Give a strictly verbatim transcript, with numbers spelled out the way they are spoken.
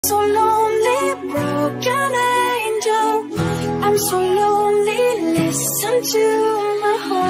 So lonely, broken angel. I'm so lonely, listen to my heart.